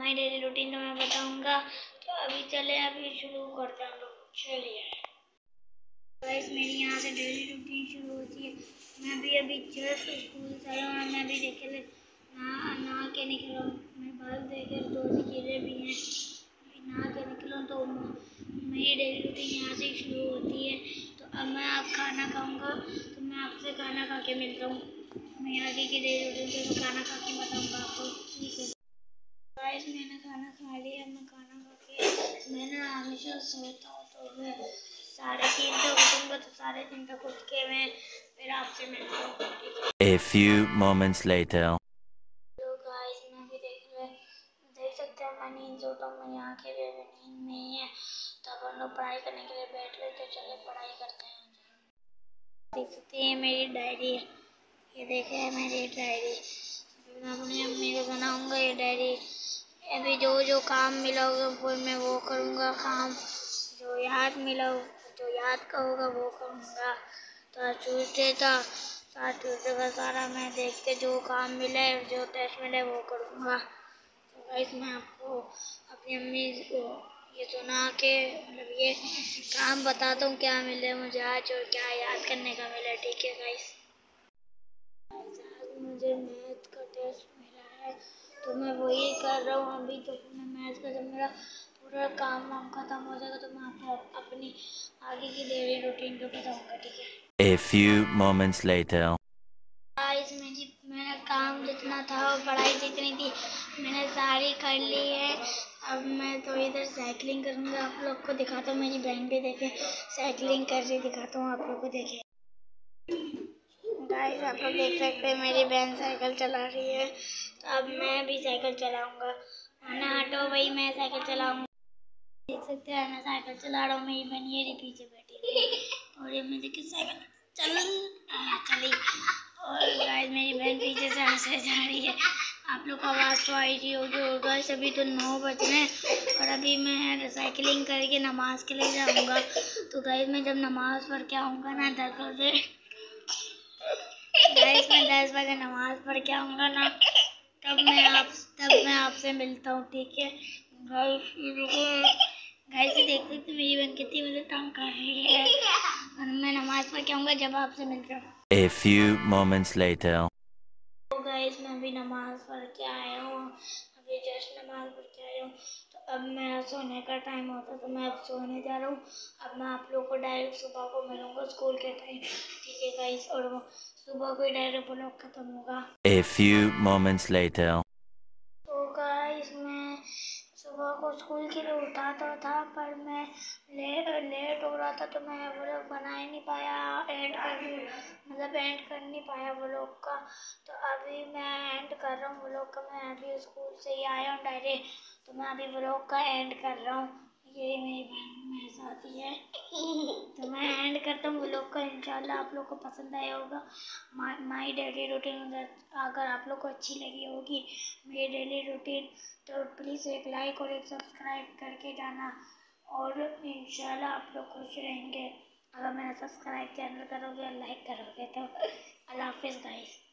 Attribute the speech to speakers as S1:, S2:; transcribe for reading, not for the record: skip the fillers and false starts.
S1: My daily routine तो मैं बताऊंगा। तो अभी चले, अभी शुरू करते हैं हम लोग। चलिए गाइस, मेरी यहाँ से डेली रूटीन शुरू होती है। मैं भी अभी जस्ट स्कूल से आया हूँ। मैं भी देखे नहा के निकला हूँ। मैं बाल देखे दो कीड़े भी हैं। अभी नहा के निकला तो मेरी डेली रूटीन यहाँ से शुरू होती है। तो अब मैं आप खाना खाऊंगा, तो मैं आपसे खाना खा के मिलता हूँ। मैं आगे की डेली रूटीन से खाना खा के बताऊँगा आपको, ठीक है गाइस। मैंने खाना खा लिया। मैं खाना खा के मैं ना हमेशा सोता हूँ, तो मैं 3:30 तक उठूँगा। तो 3:30 तक उठ के मैं फिर आपसे मिलता हूँ, ठीक है।
S2: A few moments later.
S1: तो गाइस, मैं भी देख सकते हैं मैं नींद सोता हूँ। मैं यहाँ के भी अभी नींद नहीं है। तो अब हम लोग पढ़ाई करने के लिए बैठ रहे, तो चले पढ़ाई करते हैं। देख सकते हैं मेरी डायरी है, ये देखे मेरी डायरी। मैं अपनी अम्मी को सुनाऊँगा ये डायरी। अभी जो जो काम मिला होगा वो मैं वो करूँगा काम। जो याद मिला हो, जो याद का होगा वो करूँगा। तो आज ट्यूसडे था, तो आज ट्यूसडे का सारा मैं देख के जो काम मिले, जो टेस्ट मिले वो करूँगा। तो गाइस, मैं आपको अपनी अम्मी को ये सुना के मतलब ये काम बताता हूँ क्या मिले मुझे आज और क्या याद करने का मिला, ठीक है गाइस। आज मुझे मैथ का टेस्ट मिला है, तो मैं वही कर रहा हूँ अभी। तो मैं मैथ का जब मेरा पूरा काम वाम खत्म हो जाएगा, तो मैं आपको अपनी आगे की डेली रूटीन को बताऊँगा, ठीक है।
S2: A few moments later.
S1: Guys, मेरा काम जितना था और पढ़ाई जितनी थी मैंने सारी कर ली है। अब मैं तो इधर साइकिलिंग करूँगा, आप लोग को दिखाता हूँ। मेरी बहन भी देखे साइकिलिंग कर रही, दिखाता हूँ आप लोग को, देखे गाइस। आप लोग देख सकते हैं मेरी बहन साइकिल चला रही है। तो अब मैं भी साइकिल चलाऊँगा। ना हटो भाई, मैं साइकिल चलाऊँगा। देख सकते हैं मैं साइकिल चला रहा हूँ। मेरी बहन ये रही पीछे बैठी है और ये मुझे किस साइकिल चली। और गाइस, मेरी बहन पीछे से हंसे जा रही है। आप लोग को आवाज़ तो आई रही होगी। और गाइस, अभी तो 9 बज रहे हैं और अभी मैं साइकिलिंग करके नमाज के लिए जाऊँगा। तो गाइस, मैं जब नमाज पढ़ के आऊँगा ना 10 बजे, गाइस मैं 10 बजे नमाज पढ़ के आऊँगा ना, तब मैं आपसे मिलता हूँ, ठीक है गाइस। गाइस, देख सकते मेरी बहन कितनी मुझे तंग कर रही है। और मैं नमाज पढ़ के आऊँगा जब आपसे मिलता हूँ।
S2: A few moments later.
S1: तो गाइस, मैं अभी नमाज पढ़ के आया हूँ। अभी जस्ट नमाज पढ़ के आया हूँ। तो अब मेरा सोने का टाइम होता है, तो मैं अब सोने जा रहा हूँ। अब मैं आप लोग को डायरेक्ट सुबह को मिलूंगा स्कूल के टाइम, ठीक है गाइस। और वो सुबह को ही डायरेक्ट व्लॉग खत्म होगा।
S2: A few moments later.
S1: तो गाइस, मैं सुबह को स्कूल के लिए उठा तो था, पर मैं लेट हो रहा था, तो मैं व्लॉग बना ही नहीं पाया। एंड कर नहीं पाया व्लॉग का। तो अभी मैं एंड कर रहा हूँ व्लॉग का। मैं अभी स्कूल से ही आया हूँ डायरेक्ट, तो मैं अभी व्लॉग का एंड कर रहा हूँ। ये मेरी बहन मेरे साथ ही है। तो मैं एंड करता हूँ व्लॉग का। इंशाल्लाह आप लोग को पसंद आया होगा माई डेली रूटीन। अगर आप लोग को अच्छी लगी होगी मेरी डेली रूटीन, तो प्लीज़ एक लाइक और एक सब्सक्राइब करके जाना। और इंशाल्लाह आप लोग खुश रहेंगे अगर मेरा सब्सक्राइब चैनल करोगे और लाइक करोगे। तो अल्लाह हाफिज़ गाइस।